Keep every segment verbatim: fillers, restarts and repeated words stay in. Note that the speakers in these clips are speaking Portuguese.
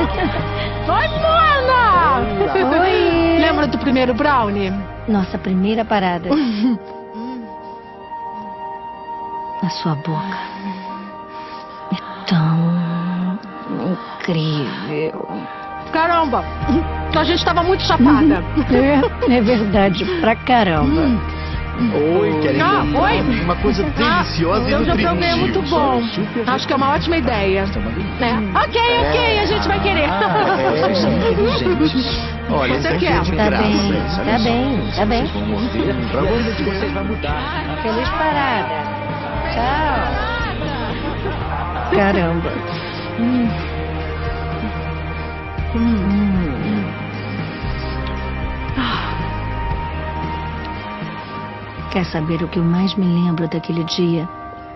Oi, Mona! Oi! Lembra do primeiro brownie? Nossa primeira parada. Na sua boca. É tão incrível. Caramba! A gente tava muito chapada. É, é verdade, pra caramba. Oi, querem Ah, comprar oi? uma coisa deliciosa ah, e eu já nutritiva. provei, é muito bom. Acho que é uma ótima ideia. É. Ok, ok, a gente vai querer. Ah, é, gente. Olha, Você isso aqui quer? é de Tá graça. bem, isso, olha tá só. bem, tá bem. Vocês vão morder, pra você de vocês vai mudar. Feliz parada. Tchau. Caramba. Hum. Hum. Quer saber o que eu mais me lembro daquele dia?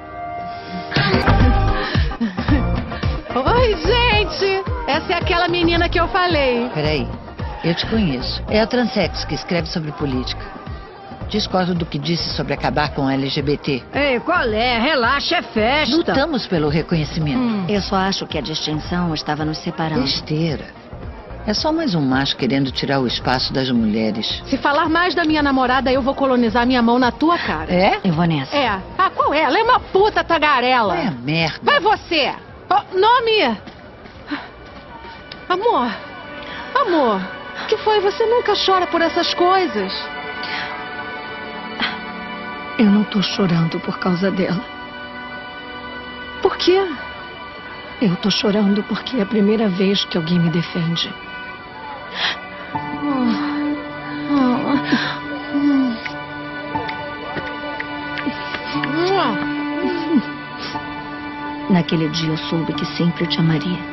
Oi, gente! Essa é aquela menina que eu falei. Peraí, eu te conheço. É a Transex que escreve sobre política. Discordo do que disse sobre acabar com a L G B T. Ei, qual é? Relaxa, é festa. Lutamos pelo reconhecimento. Hum. Eu só acho que a distinção estava nos separando. Besteira. É só mais um macho querendo tirar o espaço das mulheres. Se falar mais da minha namorada, eu vou colonizar minha mão na tua cara. É? Eu vou nessa. É. Ah, qual é? Ela é uma puta tagarela. É merda. Vai você! Oh, nome! Amor! Amor! O que foi? Você nunca chora por essas coisas. Eu não tô chorando por causa dela. Por quê? Eu tô chorando porque é a primeira vez que alguém me defende. Naquele dia eu soube que sempre te amaria.